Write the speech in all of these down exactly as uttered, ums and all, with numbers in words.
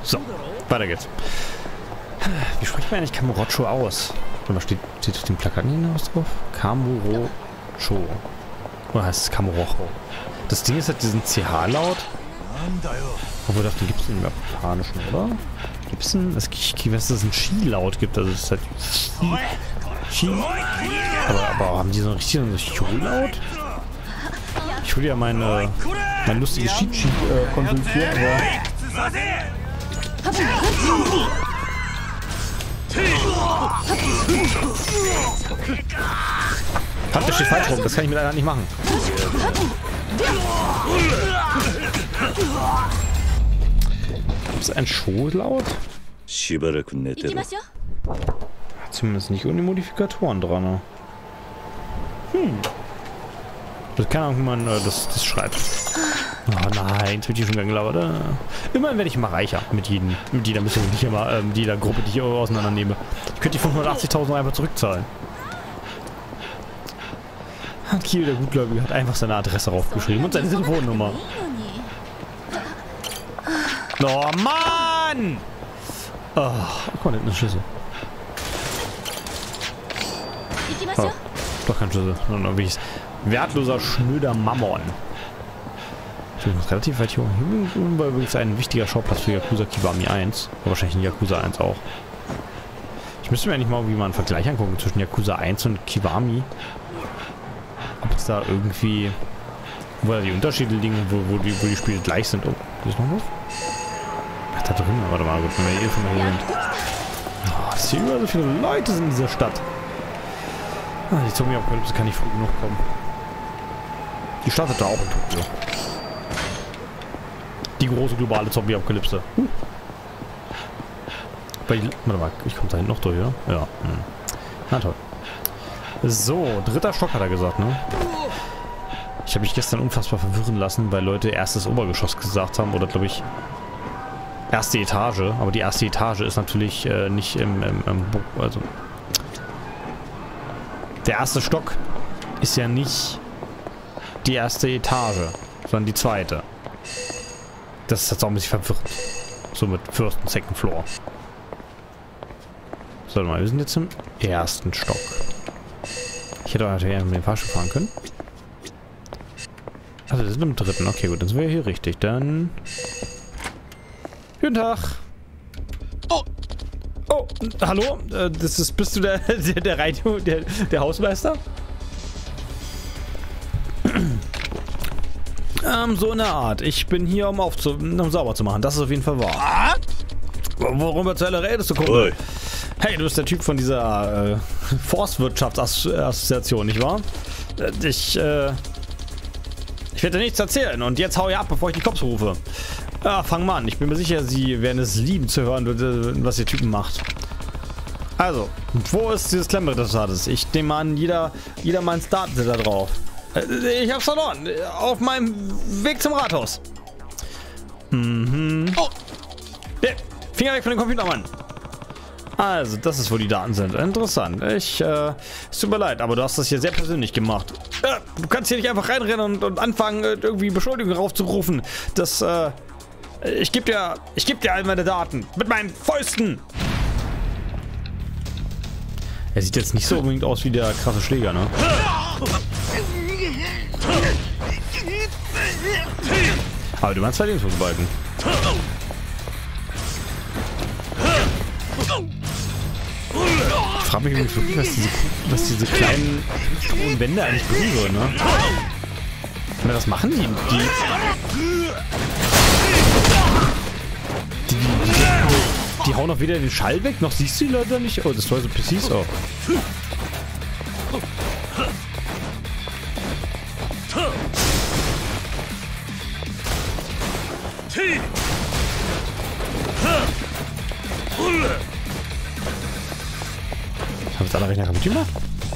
So, weiter geht's. Wie spricht man eigentlich Kamurocho aus? Oder steht, steht auf dem Plakat nicht was drauf? Kamurocho. Oder heißt es Kamurocho? Das Ding ist halt diesen C H-Laut. Obwohl, ich dachte, den gibt es im Japanischen, oder? Gibt es einen? Ich, ich weiß, dass es einen Ski-Laut gibt. Also, es ist halt Ski. Ski. Aber, aber haben die so einen richtigen Ski-Laut? Ich würde ja meine, mein lustiges Ski-Ski äh, konsultieren, aber. Hat der steht falsch rum, das kann ich mit einer Hand nicht machen. Ist ein Show-Laut? Zumindest nicht ohne Modifikatoren dran. Hm. Das kann auch, wie man äh, das, das schreibt. Oh nein, jetzt wird hier schon wieder gelabert. Äh. Immerhin werde ich immer reicher mit, jedem, mit jeder Mission, die ich immer, äh, mit jeder Gruppe, die ich auseinandernehme. Ich könnte die fünfhundertachtzigtausend einfach zurückzahlen. Kiel, der Gutgläubige, hat einfach seine Adresse raufgeschrieben und seine Telefonnummer. Oh Mann! Oh, guck mal, da ist eine Schüssel. Oh, doch kein Schlüssel, sondern wie wertloser, schnöder Mammon. Ich bin relativ weit hier oben. Hier war übrigens ein wichtiger Schauplatz für Yakuza Kiwami eins. Aber wahrscheinlich in Yakuza eins auch. Ich müsste mir eigentlich mal irgendwie mal einen Vergleich angucken zwischen Yakuza eins und Kiwami. Ob es da irgendwie... Wo da die Unterschiede liegen, wo, wo, die, wo die Spiele gleich sind. Oh, hier ist noch was? Ach, da drüben. Warte mal, gut, wenn wir hier schon mal hier sind. Oh, dass hier überall so viele Leute sind in dieser Stadt. Ah, die Zombie-Apokalypse kann nicht früh genug kommen. Die startet da auch in Tokio. Die große globale Zombie-Apokalypse. Uh. Warte mal, ich komme da hinten noch durch, oder? Ja. Hm. Na toll. So, dritter Stock hat er gesagt, ne? Ich habe mich gestern unfassbar verwirren lassen, weil Leute erstes Obergeschoss gesagt haben, oder glaube ich erste Etage. Aber die erste Etage ist natürlich äh, nicht im, im, im also der erste Stock ist ja nicht die erste Etage, sondern die zweite. Das ist jetzt auch ein bisschen verwirrend. So mit First und Second Floor. So, mal, wir sind jetzt im ersten Stock. Ich hätte auch natürlich mit dem Fahrstuhl fahren können. Also, wir sind im dritten. Okay, gut, dann sind wir hier richtig. Dann... Guten Tag. Oh. Oh, hallo? Äh, das ist, bist du der, der, der Radio, der, der Hausmeister? Ähm, so in der Art. Ich bin hier, um, aufzu um sauber zu machen. Das ist auf jeden Fall wahr. Worüber zur Hölle redest du, Kumpel? Hey, du bist der Typ von dieser äh, Forstwirtschaftsassoziation, nicht wahr? Ich, äh... Ich werde dir nichts erzählen und jetzt hau ich ab, bevor ich die Cops rufe. Ja, fang mal an. Ich bin mir sicher, sie werden es lieben zu hören, was ihr Typen macht. Also, wo ist dieses Klemmbrett-Resultat? Ich nehme an, jeder, jeder meins Daten sind da drauf. Ich hab's verloren. Auf meinem Weg zum Rathaus. Mhm. Oh. Finger weg von dem Computer, Mann. Also, das ist, wo die Daten sind. Interessant. Ich, äh, es tut mir leid, aber du hast das hier sehr persönlich gemacht. Äh, du kannst hier nicht einfach reinrennen und, und anfangen, irgendwie Beschuldigungen raufzurufen. Das, äh, ich geb dir, ich geb dir all meine Daten. Mit meinen Fäusten. Er sieht jetzt nicht so unbedingt aus wie der krasse Schläger, ne? Aber du meinst zwei Lebensbalken. Ich frage mich übrigens wirklich, was diese, was diese kleinen hohen Wände eigentlich bringen würden, ne? Und was machen die? Die, die, die, die hauen auch wieder den Schall weg, noch siehst du die Leute nicht? Oh, das war so P Cs auch. Haben wir alle Rechner kaputt gemacht?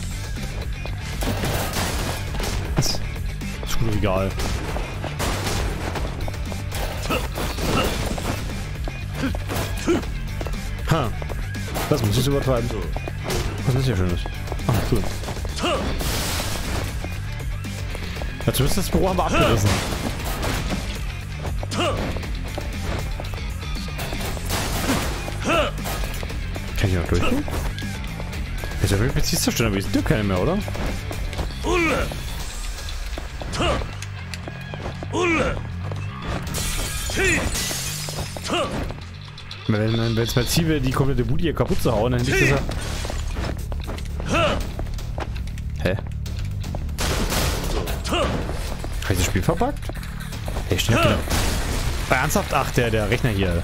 Was? Ist gut egal. Ha. Das muss ich übertreiben. Was ist hier Schönes? Ach, cool. Ja, zumindest das Büro haben wir abgerissen. Kann ich noch durchgehen? Jetzt habe ich jetzt nicht zerstören, aber ich sehe keine mehr, oder? Wenn es mein Ziel wäre, die komplette Bude hier kaputt zu hauen, dann hätte ich das ja... Hä? Habe ich das Spiel verpackt? Hey, stimmt. Bei ernsthaft? Ach, der, der Rechner hier.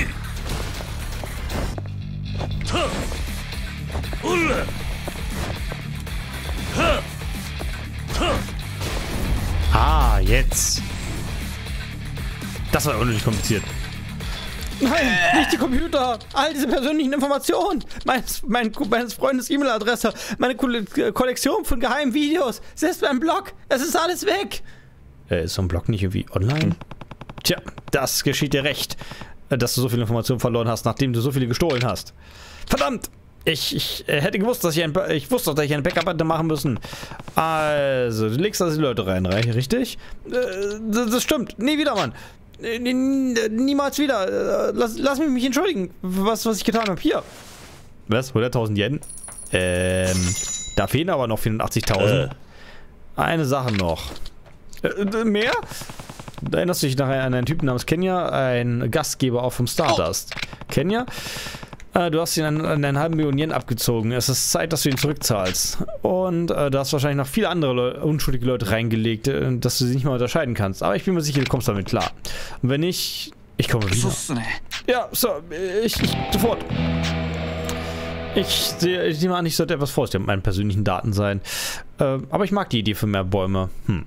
Ah, jetzt. Das war unnötig kompliziert. Nein, nicht die Computer! All diese persönlichen Informationen! Meines, mein, meines Freundes E-Mail-Adresse, meine Kollektion von geheimen Videos, selbst mein Blog, es ist alles weg! Äh, ist so ein Blog nicht irgendwie online? Tja, das geschieht dir recht, dass du so viele Informationen verloren hast, nachdem du so viele gestohlen hast. Verdammt! Ich, ich äh, hätte gewusst, dass ich ein... Ich wusste, dass ich ein Backup hätte machen müssen. Also, du legst da die Leute rein, richtig? Äh, das, das stimmt. Nie wieder, Mann. Niemals wieder. Lass, lass mich mich entschuldigen, was, was ich getan habe. Hier. Was? hunderttausend Yen? Ähm, da fehlen aber noch vierundachtzigtausend. Äh. Eine Sache noch. Äh, mehr? Da erinnerst du dich nachher an einen Typen namens Kenya, ein Gastgeber auch vom Stardust. Oh. Kenya? Äh, du hast ihn an, an einen halben Million Yen abgezogen. Es ist Zeit, dass du ihn zurückzahlst. Und äh, du hast wahrscheinlich noch viele andere Leu unschuldige Leute reingelegt, äh, dass du sie nicht mehr unterscheiden kannst. Aber ich bin mir sicher, du kommst damit klar. Und wenn nicht, ich komme wieder. Ja, so, ich, ich sofort. Ich sehe ich nehme an, ich sollte etwas vorsichtig mit meinen persönlichen Daten sein. Äh, aber ich mag die Idee für mehr Bäume. Hm.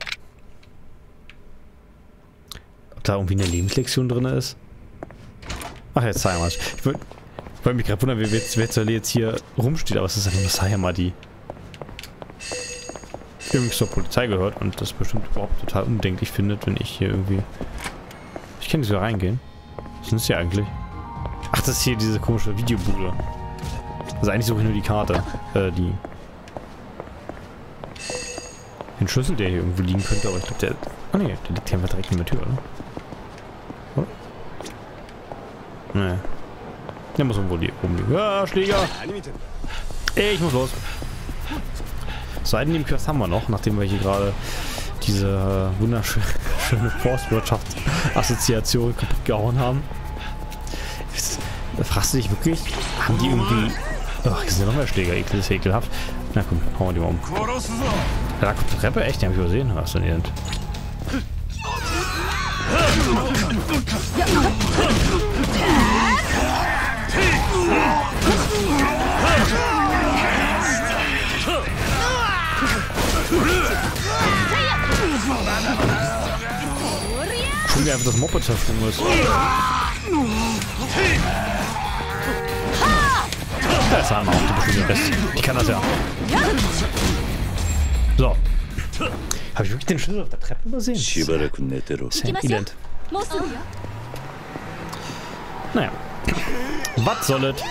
Ob da irgendwie eine Lebenslektion drin ist? Ach, jetzt sei mal. Ich würde... Ich wollte mich gerade wundern, wie Wer jetzt hier rumsteht, aber es ist einfach nur Sayama, irgendwie zur Polizei gehört und das bestimmt überhaupt total undenklich findet, wenn ich hier irgendwie... Ich kann nicht so reingehen. Was ist das hier eigentlich? Ach, das ist hier diese komische Videobude. Also eigentlich suche ich nur die Karte. Äh, die... Den Schlüssel, der hier irgendwo liegen könnte, aber ich glaube, der... Ah ne, der liegt hier einfach direkt in der Tür, oder? Oder? Nee. Der muss irgendwo oben liegen. Ja, Schläger! Ich muss los. Seitennebenquest haben wir noch, nachdem wir hier gerade diese äh, wunderschöne Forstwirtschaftsassoziation kaputt gehauen haben. Da fragst du dich wirklich, haben die irgendwie... Ach, hier sind ja noch mehr Schläger, ekel, ist ekelhaft. Na komm, hauen wir die mal um. Ja, da kommt die Treppe, echt? Die hab ich übersehen. Was denn hier? Schon wie einfach das Moped zersprungen ist. Ja, das haben wir auch die bestimmt Best. Ich kann das ja. So. Habe ich wirklich den Schlüssel auf der Treppe übersehen? Das ist ein Elend. Naja. Was soll es?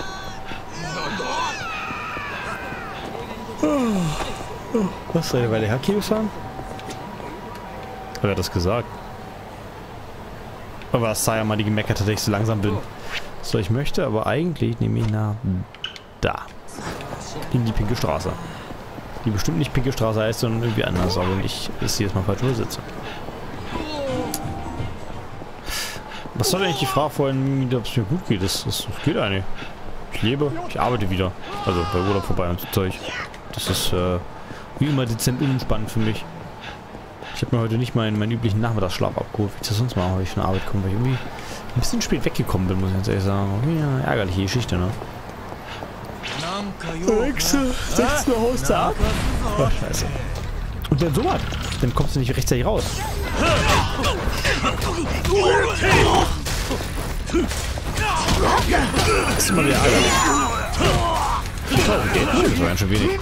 Was soll der bei der Herkius haben? Wer hat das gesagt? Aber das sei ja mal die gemeckert hat, dass ich so langsam bin. So, ich möchte aber eigentlich nehme ich nach da. In die pinke Straße. Die bestimmt nicht pinke Straße heißt, sondern irgendwie anders, aber ich ist hier jetzt mal falsch übersetze. Was soll eigentlich die Frage vorhin, ob es mir gut geht? Das, das, das geht eigentlich. Ich lebe, ich arbeite wieder. Also bei Urlaub vorbei und so Zeug. Das ist äh, wie immer dezent unentspannend für mich. Ich habe mir heute nicht meinen, meinen üblichen Nachmittagsschlaf abgeholt, wie ich das sonst mal habe, ich von der Arbeit komme, weil ich irgendwie ein bisschen spät weggekommen bin, muss ich ganz ehrlich sagen. Ja, ärgerliche Geschichte, ne? Hexe, sechzehn Haus da ab. Ach, scheiße. Und dann so was. Dann kommst du nicht rechtzeitig raus. Das ist immer wieder ärgerlich. Toll, geht. Das war ganz schön wenig.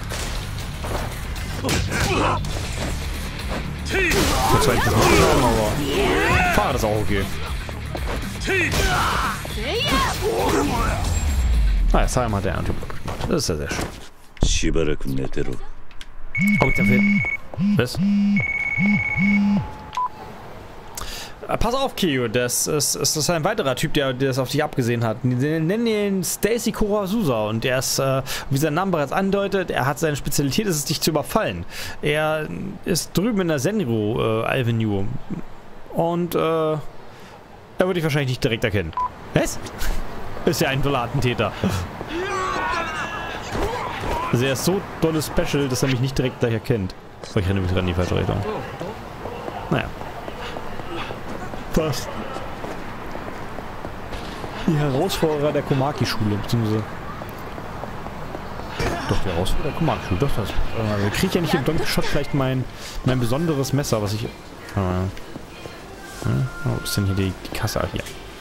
Ich zwar nicht das Auto, aber Fahrrad ist auch okay. Ah, ja, Sayama hat der Antiblock gemacht. Das ist ja sehr schön. Oh, ich darf hin. Was? Pass auf, Kyo, das ist, das ist ein weiterer Typ, der, der das auf dich abgesehen hat. Wir nennen ihn Stacy Kurasusa und er ist, äh, wie sein Name bereits andeutet, er hat seine Spezialität, ist es, dich zu überfallen. Er ist drüben in der Senro äh, Avenue und äh, er würde dich wahrscheinlich nicht direkt erkennen. Was? Ist ja ein toller Attentäter. Also er ist so dolles Special, dass er mich nicht direkt gleich erkennt. Oh, ich renne übrigens in die falsche Richtung. Naja. Fast. Die Herausforderer der Komaki-Schule, beziehungsweise... Doch, die Herausforderer der Komaki-Schule, doch das. Äh, kriege ich ja nicht im Don Quixote vielleicht mein, mein besonderes Messer, was ich... Äh, oh, was ist denn hier die, die Kasse? Hier.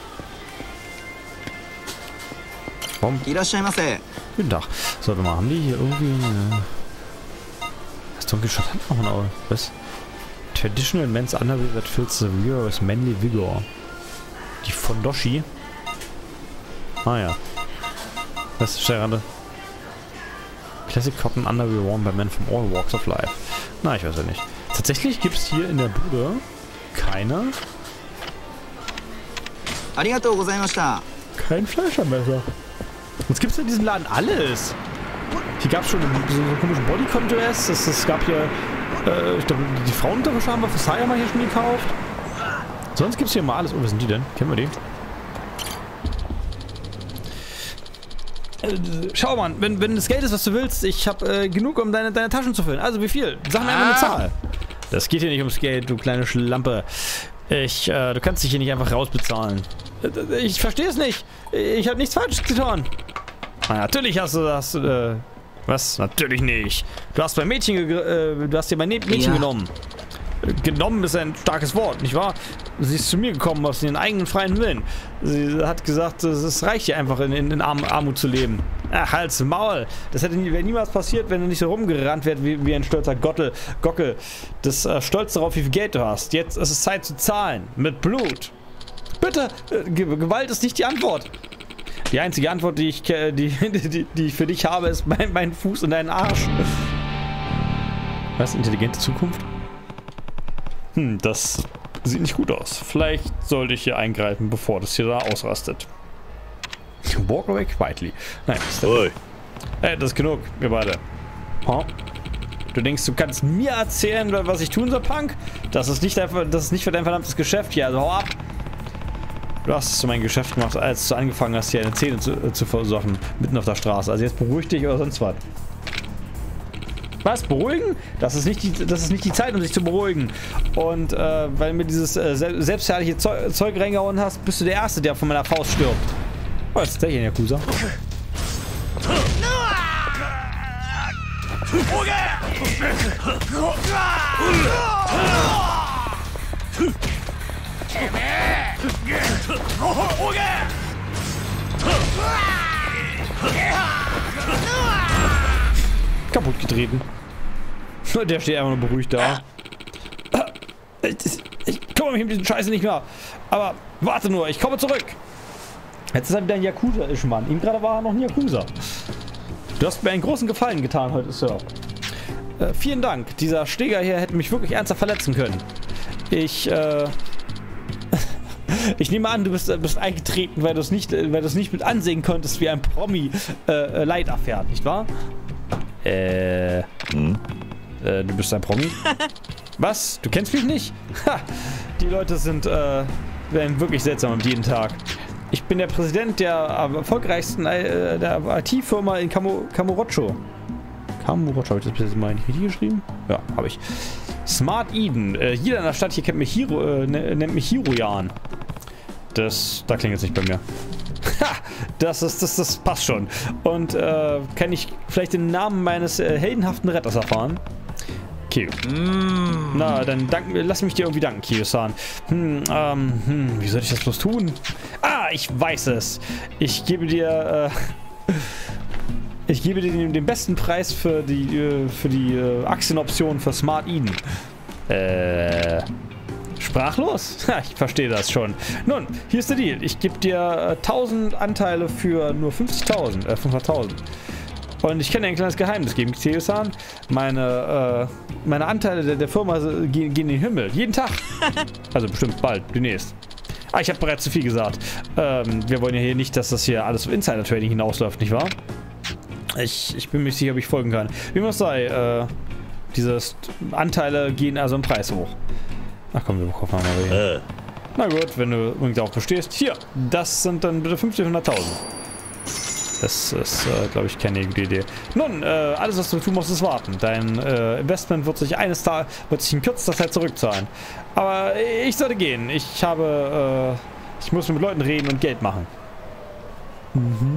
Warum? Guten Tag. So, warte mal, haben die hier irgendwie... Äh, das Don Quixote hat noch ein Auge. Was? Traditional men's underwear that fills the rear with manly vigor. Die Fondoshi. Ah ja. Was ist gerade? Classic cotton underwear worn by men from all walks of life. Na, ich weiß ja nicht. Tatsächlich gibt es hier in der Bude keine... Kein Fleischermesser. Jetzt gibt es in diesem Laden alles. Hier gab es schon so einen komischen Bodycon-Dress. Es, es gab hier... Äh, ich glaube, die Frauenunterwäsche haben wir für Saya mal hier schon gekauft. Sonst gibt es hier mal alles. Oh, wer sind die denn? Kennen wir die? Äh, schau mal, wenn, wenn das Geld ist, was du willst, ich habe äh, genug, um deine, deine Taschen zu füllen. Also wie viel? Sag mir einfach eine Zahl. Das geht hier nicht ums Geld, du kleine Schlampe. Ich, äh, du kannst dich hier nicht einfach rausbezahlen. Ich verstehe es nicht. Ich habe nichts Falsches getan. Na, natürlich hast du das, äh... Was? Natürlich nicht. Du hast mein Mädchen, äh, du hast dir mein Mädchen ja. genommen. Genommen ist ein starkes Wort, nicht wahr? Sie ist zu mir gekommen aus ihren eigenen freien Willen. Sie hat gesagt, es reicht ihr einfach in, in, in Arm, Armut zu leben. Ach, Hals, Maul. Das hätte nie, wäre niemals passiert, wenn du nicht so rumgerannt wärst wie, wie ein stolzer Gottel, Gockel. Das äh, stolz darauf, wie viel Geld du hast. Jetzt ist es Zeit zu zahlen. Mit Blut. Bitte, äh, Gewalt ist nicht die Antwort. Die einzige Antwort, die ich, die, die, die ich für dich habe, ist mein, mein Fuß und dein Arsch. Was? Intelligente Zukunft? Hm, das sieht nicht gut aus. Vielleicht sollte ich hier eingreifen, bevor das hier da ausrastet. Walk away quietly. Nein, das ist, Oi. Hey, das ist genug. Wir beide. Huh? Du denkst, du kannst mir erzählen, was ich tun soll, Punk? Das ist nicht, dein, das ist nicht für dein verdammtes Geschäft hier. Also hau ab. Du hast es zu meinem Geschäft gemacht, als du angefangen hast, hier eine Szene zu, äh, zu verursachen. Mitten auf der Straße. Also jetzt beruhig dich oder sonst was. Was? Beruhigen? Das ist nicht die, das ist nicht die Zeit, um sich zu beruhigen. Und äh, weil du mir dieses äh, selbstherrliche Zeug, Zeug reingehauen hast, bist du der Erste, der von meiner Faust stirbt. Oh, was ist der hier, Yakuza? Kaputt getreten. Der steht einfach nur beruhigt da. Ich, ich komme mich um diesen Scheiße nicht mehr. Aber warte nur, ich komme zurück. Jetzt ist er wieder ein Yakuza-Ischmann. Ihm gerade war er noch ein Yakuza. Du hast mir einen großen Gefallen getan heute, Sir. Äh, vielen Dank. Dieser Schläger hier hätte mich wirklich ernsthaft verletzen können. Ich, äh... Ich nehme an, du bist, bist eingetreten, weil du es nicht, weil du es nicht mit ansehen konntest, wie ein Promi äh, Leid erfährt, nicht wahr? Äh, hm? äh, du bist ein Promi? Was? Du kennst mich nicht? Ha! Die Leute sind, äh, werden wirklich seltsam jeden Tag. Ich bin der Präsident der erfolgreichsten äh, der I T-Firma in Kamu Kamurocho. Kamurocho, habe ich das bis jetzt mal nicht richtig geschrieben? Ja, habe ich. Smart Eden. Äh, jeder in der Stadt hier kennt mich Hiro, äh, nennt mich Hiroyan. Das, da klingt jetzt nicht bei mir. Ha! Das ist, das, das passt schon. Und, äh, kann ich vielleicht den Namen meines äh, heldenhaften Retters erfahren? Kyo. Mm. Na, dann dank, lass mich dir irgendwie danken, Kyo-san. Hm, ähm, hm, wie soll ich das bloß tun? Ah, ich weiß es. Ich gebe dir, äh, ich gebe dir den, den besten Preis für die, äh, für die äh, Aktienoption für Smart Eden. Äh, sprachlos? Ha, ich verstehe das schon. Nun, hier ist der Deal. Ich gebe dir äh, tausend Anteile für nur fünfzigtausend, äh, fünfhunderttausend. Und ich kann dir ein kleines Geheimnis geben, Xeosan. Meine, äh, meine Anteile der, der Firma gehen, gehen in den Himmel. Jeden Tag. Also bestimmt bald, demnächst. Ah, ich habe bereits zu viel gesagt. Ähm, wir wollen ja hier nicht, dass das hier alles auf Insider-Trading hinausläuft, nicht wahr? Ich, ich bin mir nicht sicher, ob ich folgen kann. Wie man es sei, äh, diese Anteile gehen also im Preis hoch. Ach komm, wir kaufen mal hier. Äh. Na gut, wenn du irgendwie auch bestehst. Hier, das sind dann bitte fünfzehnhunderttausend. Das ist, äh, glaube ich, keine gute Idee. Nun, äh, alles, was du tun musst, ist warten. Dein äh, Investment wird sich eines Tages, wird sich in kürzester Zeit zurückzahlen. Aber ich sollte gehen. Ich habe, äh, ich muss mit Leuten reden und Geld machen. Mhm.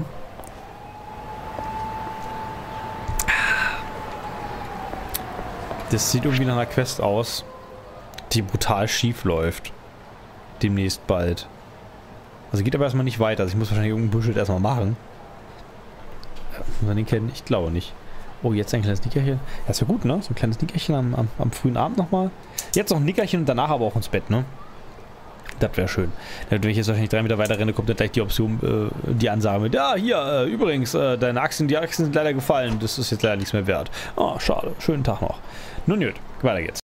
Das sieht irgendwie nach einer Quest aus, die brutal schief läuft. Demnächst bald. Also geht aber erstmal nicht weiter. Also ich muss wahrscheinlich irgendein Bullshit erstmal machen. Muss man den kennen? Ich glaube nicht. Oh, jetzt ein kleines Nickerchen. Ja, ist ja gut, ne? So ein kleines Nickerchen am, am, am frühen Abend nochmal. Jetzt noch ein Nickerchen und danach aber auch ins Bett, ne? Das wäre schön. Wenn ich jetzt wahrscheinlich drei Meter weiter renne, kommt dann gleich die Option, äh, die Ansage mit, ja, hier, äh, übrigens, äh, deine Aktien, die Aktien sind leider gefallen. Das ist jetzt leider nichts mehr wert. Oh, schade. Schönen Tag noch. Nun gut, weiter geht's.